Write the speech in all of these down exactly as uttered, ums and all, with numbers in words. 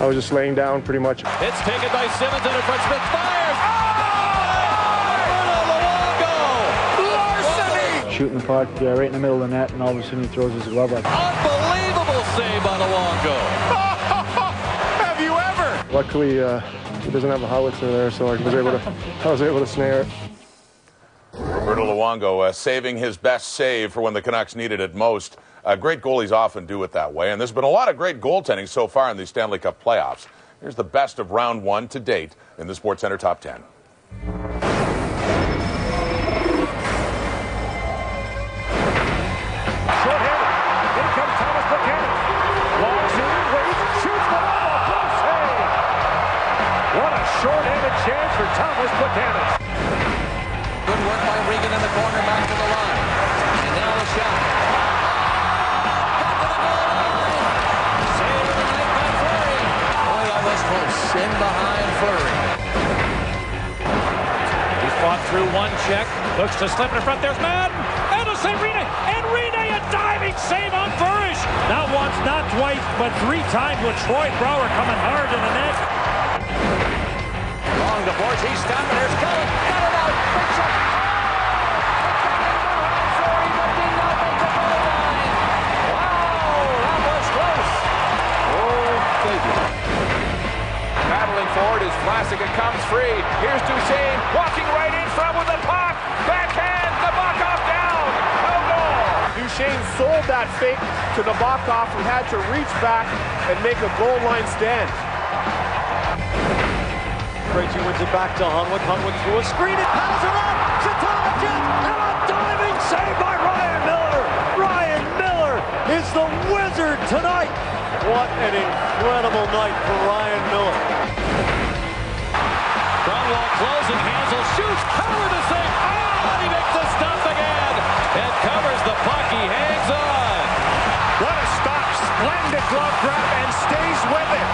I was just laying down pretty much. It's taken by Simmons and in front. Smith fires. Oh! Larceny! Shooting the puck uh, right in the middle of the net, and all of a sudden he throws his glove up. Unbelievable save by Luongo. Have you ever? Luckily, uh, he doesn't have a howitzer there, so I was able to, I was able to snare it. Roberto Luongo uh, saving his best save for when the Canucks needed it most. Uh, great goalies often do it that way, and there's been a lot of great goaltending so far in the Stanley Cup playoffs. Here's the best of round one to date in the Sportscentre Top ten. Short-handed chance for Thomas Buchanan. Good work by Regan in the corner, back to the line. And now the shot. Back to the goal line. Save of the night by Fleury. Boy, that was close. In behind Fleury. He's fought through one check. Looks to slip in front. There's Madden. And to save Rene. And Rene, a diving save on Furish. Not once, not twice, but three times with Troy Brouwer coming hard in the net. Long to Borge, he's stopping, there's Cullen, got it out, big shot. Sorry, but did not make the goal line. Wow, that was close. Oh, figure. Battling forward is Vlasic, it comes free. Here's Duchesne, walking right in front with the puck. Backhand, Nabokov down. No goal. Duchesne sold that fake to Nabokov, who had to reach back and make a goal line stand. Krejci wins it back to Hunwick. Hunwick through a screen. It paddles around. Satorac and a diving save by Ryan Miller. Ryan Miller is the wizard tonight. What an incredible night for Ryan Miller. Cromwell closing. Hansel shoots. Cover the save. Oh, and he makes the stop again. And covers the puck. He hangs on. What a stop. Splendid glove grab and stays with it.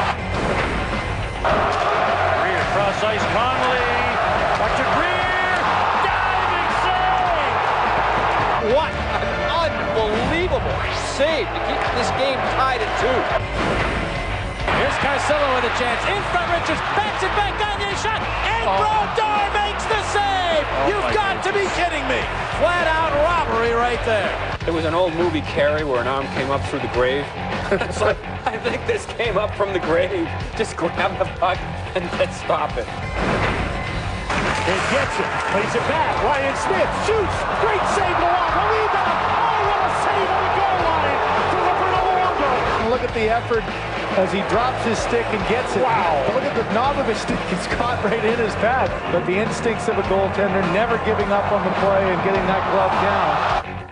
Cross ice, Connolly, back to Greer, diving save! What an unbelievable save to keep this game tied at two. Here's Carcillo with a chance, in front Richards, backs it back, Gagne's shot, and oh. Brodeur makes the save! Oh, You've got God. to be kidding me! Flat out robbery right there. There was an old movie, Carrie, where an arm came up through the grave. It's like, I think this came up from the grave. Just grab the puck and then stop it. It gets it, plays it back. Ryan Smith shoots. Great save, Luongo. Rebound. Oh, what a save on the goal line for Roberto Luongo. Look at the effort as he drops his stick and gets it. Wow. Look at the knob of his stick. It's caught right in his pad. But the instincts of a goaltender, never giving up on the play and getting that glove down.